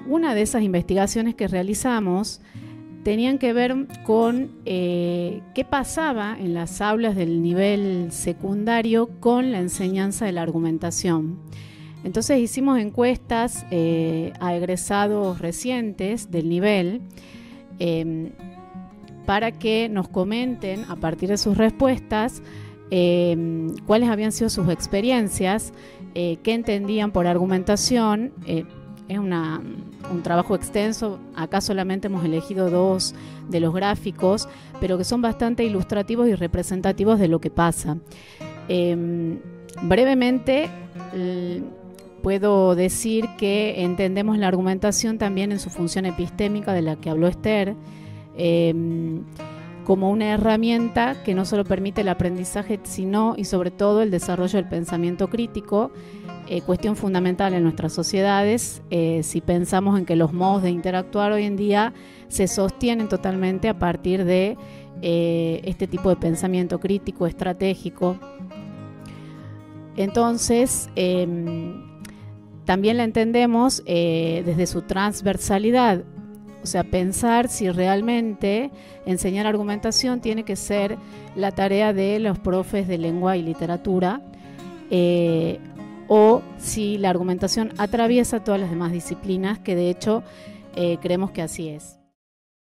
una de esas investigaciones que realizamos tenían que ver con qué pasaba en las aulas del nivel secundario con la enseñanza de la argumentación. Entonces hicimos encuestas a egresados recientes del nivel para que nos comenten a partir de sus respuestas cuáles habían sido sus experiencias, qué entendían por argumentación. Es un trabajo extenso, acá solamente hemos elegido 2 de los gráficos, pero que son bastante ilustrativos y representativos de lo que pasa. Brevemente, puedo decir que entendemos la argumentación también en su función epistémica de la que habló Esther, como una herramienta que no solo permite el aprendizaje, sino y sobre todo el desarrollo del pensamiento crítico, cuestión fundamental en nuestras sociedades, si pensamos en que los modos de interactuar hoy en día se sostienen totalmente a partir de este tipo de pensamiento crítico, estratégico. Entonces, también la entendemos desde su transversalidad, o sea, pensar si realmente enseñar argumentación tiene que ser la tarea de los profes de lengua y literatura, o si la argumentación atraviesa todas las demás disciplinas, que de hecho creemos que así es.